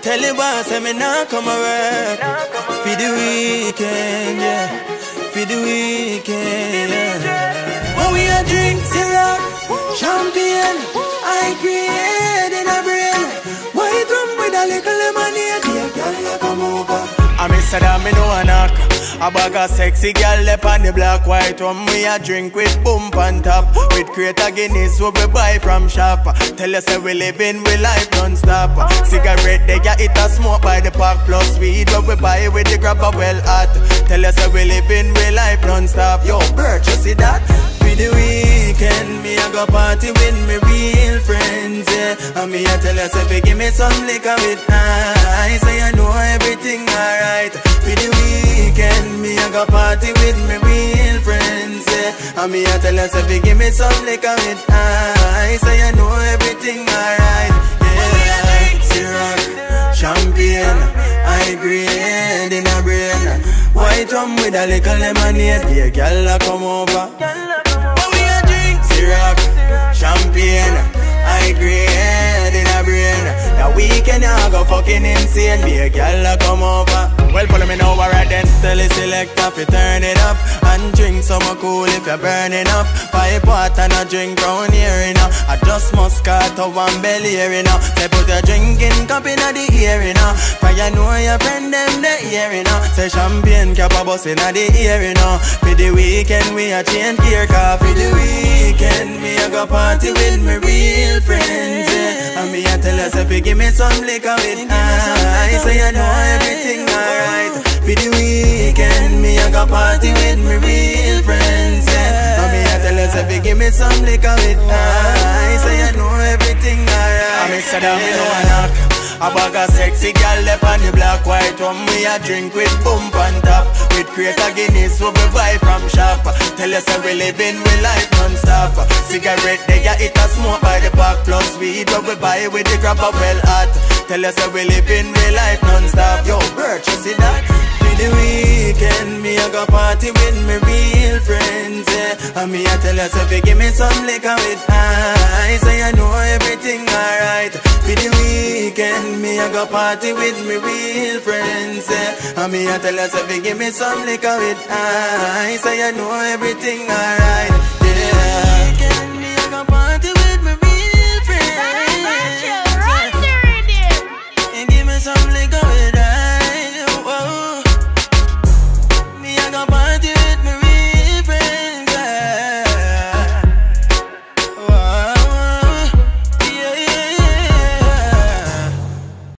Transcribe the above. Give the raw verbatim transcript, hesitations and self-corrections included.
Tell the boss say me nah come a work. For the weekend, yeah. For the weekend, yeah. When we a drink syrup, champagne, I create in a brain. White rum with a little lemonade, yeah, girl, come over. I miss that me know a knock. A bag of sexy girl lep on the black white rum. We a drink with bump on top. With crate of Guinness what we buy from shop. Tell us that we living we life non-stop. Cigarette they get it a smoke by the park. Plus weed what we buy with the grabber well hot. Tell us that we living we life non-stop. Yo Bert, you see that? For the weekend me a go party with me real friends, yeah. And me a tell us if you give me some liquor with ice, so you know everything alright. For the weekend me a go party with me real friends, yeah. And me a tell us if you give me some liquor with ice, so you know everything alright. Yeah, syrup, champagne, I grade in a brain. White rum with a little lemonade, yeah, girl come over. When we a drink syrup, champagne, I grade in a brain. That weekend I go fucking insane, be a girl come over. Well, follow me now, alright then. Tell the selector fi turn it up and drink some cool if you're burning up. Pipe water and a drink round here, you know. I just Moscato and belly here, you know. Say put a drinking cup in the ear, you know. For you know your friend them the ear, you know. Say champagne cap a bus in the ear, you know. For the weekend we a change gear car. For the weekend me a go party with me real friends, yeah. And me a tell us if you give me some liquor with ice, so you know everything alright. For the weekend, me a go party with me real friends, yeah. And me a tell us if you give me some liquor with ice, so you know everything alright. I miss that me know a knock. A bag of sexy girl lep on the black white rum. We a drink with bump on top. With crate of Guinness what we buy from shop. Tell us that we living we life non-stop. Cigarette they get it a smoke by the park. Plus weed what we buy with the grabber well hot. Tell us that we living we life non-stop. Yo Bert, you see that? For the weekend me a go party with me real friends, yeah. And me a tell us if you give me some liquor with ice, so you know everything alright. For the weekend me a go party with me real friends, yeah. And me a tell us if you give me some liquor with ice, so you know everything alright.